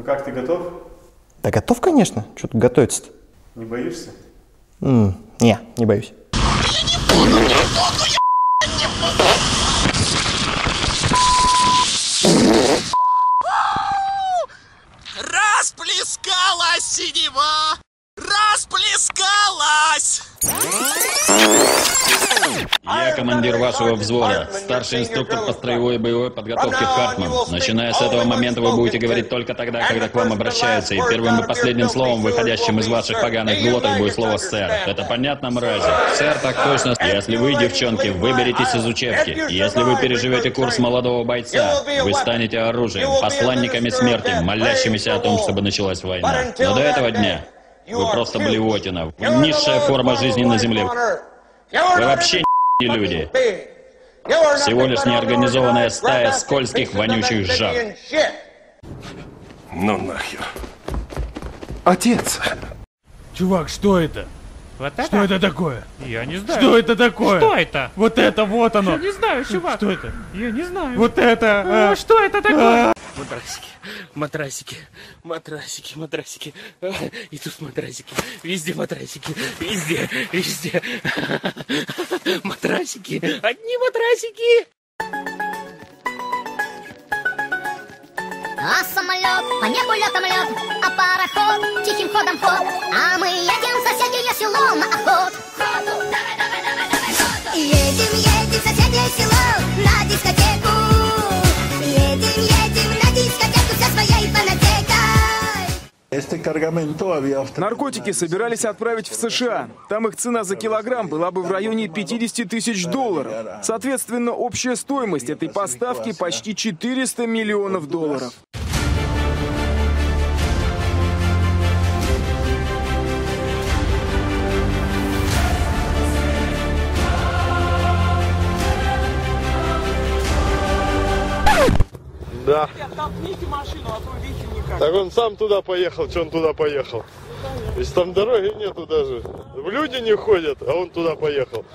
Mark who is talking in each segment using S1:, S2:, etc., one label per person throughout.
S1: Ну как, ты готов?
S2: Да готов, конечно. Что тут готовиться-то?
S1: Не боишься?
S2: Не боюсь.
S3: Расплескалась синева! Расплескалась!
S4: Я командир вашего взвода, старший инструктор по строевой и боевой подготовке Хартман. Начиная с этого момента вы будете говорить только тогда, когда к вам обращаются, и первым и последним словом, выходящим из ваших поганых глоток, будет слово «сэр». Это понятно, мрази? Сэр, так точно. Если вы, девчонки, выберетесь из учебки, если вы переживете курс молодого бойца, вы станете оружием, посланниками смерти, молящимися о том, чтобы началась война. Но до этого дня вы просто блевотина, вы низшая форма жизни на земле. Вы вообще не люди. Всего лишь неорганизованная стая скользких, вонючих жаб.
S5: Ну нахер. Отец!
S6: Чувак, что это?
S7: Вот это?
S6: Что это такое?
S7: Я не знаю.
S6: Что это такое?
S7: Что это?
S6: Вот это, вот оно!
S7: Я не знаю, чувак.
S6: Что это?
S7: Я не знаю.
S6: Вот это!
S7: Что это такое?
S3: Матрасики, матрасики, матрасики, матрасики. И тут матрасики. Везде матрасики. Везде, везде. Матрасики. Одни матрасики.
S8: А самолет, по небу летом лед, а пароход тихим ходом ход, а мы едем в соседнее село на охоту. Едем, едем в соседнее село на дискотеку. Едем, едем на дискотеку со своей фанатекой.
S9: Наркотики собирались отправить в США. Там их цена за килограмм была бы в районе 50 тысяч долларов. Соответственно, общая стоимость этой поставки почти 400 миллионов долларов.
S10: Да. Так он сам туда поехал, что он туда поехал? Если там дороги нету даже. Люди не ходят, а он туда поехал.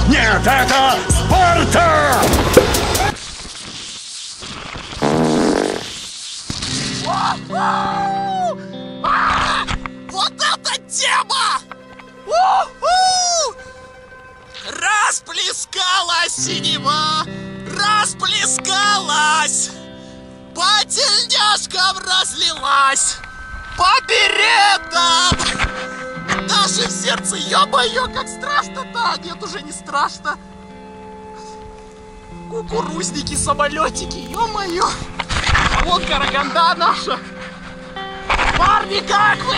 S5: Нет, это Спарта!
S3: Вот эта тема! У-ху! Расплескалась синева! Расплескалась! По тельняшкам разлилась! По беретам! Даже в сердце, ё-моё, как страшно-то! Нет, уже не страшно! Кукурузники, самолетики, ё-моё! А вот Караганда наша! Парни, как вы?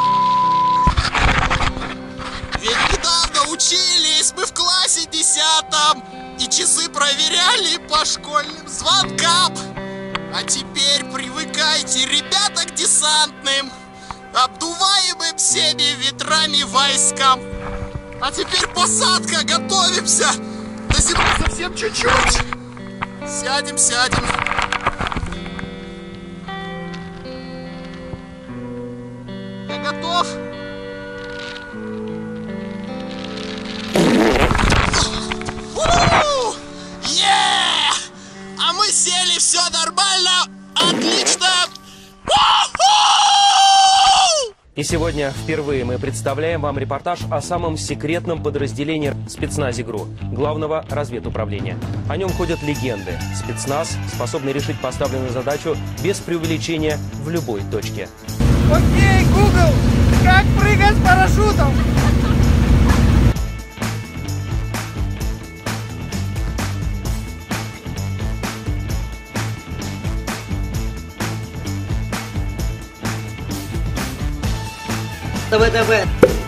S3: Ведь недавно учились мы в классе 10-м и часы проверяли по школьным звонкам. А теперь привыкайте, ребята, к десантным, обдуваемым всеми ветрами войскам. А теперь посадка, готовимся. До зимы совсем чуть-чуть. Сядем, сядем. Я готов. А мы сели, все нормально, отлично.
S1: И сегодня впервые мы представляем вам репортаж о самом секретном подразделении спецназе ГРУ, главного разведуправления. О нем ходят легенды. Спецназ, способный решить поставленную задачу без преувеличения в любой точке.
S7: Окей, Google, как прыгать с парашютом?
S11: ТВ.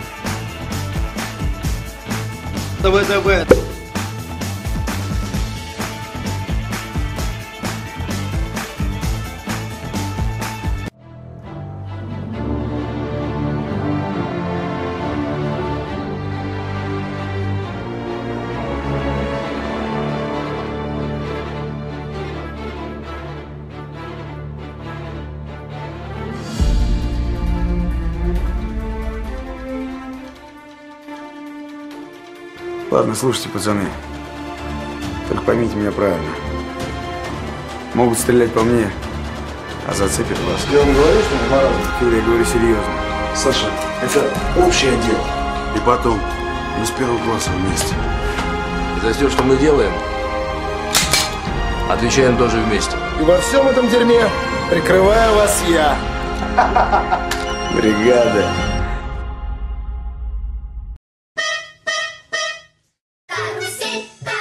S12: Ладно, слушайте, пацаны. Только поймите меня правильно. Могут стрелять по мне, а зацепят вас.
S5: Я вам говорю, что не морально.
S12: Юрий, я говорю серьезно.
S5: Саша, это общее дело.
S12: И потом, мы с первого класса вместе.
S13: За все, что мы делаем, отвечаем тоже вместе.
S5: И во всем этом дерьме прикрываю вас я.
S12: Бригада.
S8: Карусель,